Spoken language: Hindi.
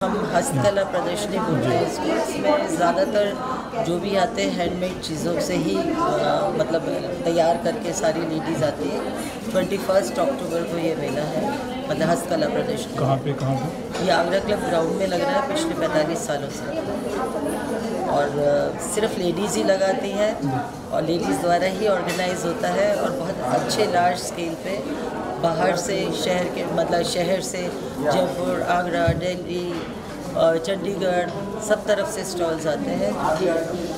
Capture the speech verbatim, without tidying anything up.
हम हस्तकला प्रदर्शनी बोलते हैं इसको। इसमें ज़्यादातर जो भी आते हैं हैंडमेड चीज़ों से ही आ, मतलब तैयार करके सारी लेडीज़ आती है। ट्वेंटी फर्स्ट अक्टूबर को ये मेला है, मतलब हस्तकला प्रदर्शनी। कहाँ पे कहाँ पे? ये आगरा क्लब ग्राउंड में लग रहा है पिछले पैंतालीस सालों से, और आ, सिर्फ लेडीज़ ही लगाती हैं और लेडीज़ द्वारा ही ऑर्गेनाइज होता है। और बहुत अच्छे लार्ज स्केल पे बाहर से शहर के मतलब शहर से जयपुर, आगरा, दिल्ली और चंडीगढ़ सब तरफ से स्टॉल्स आते हैं।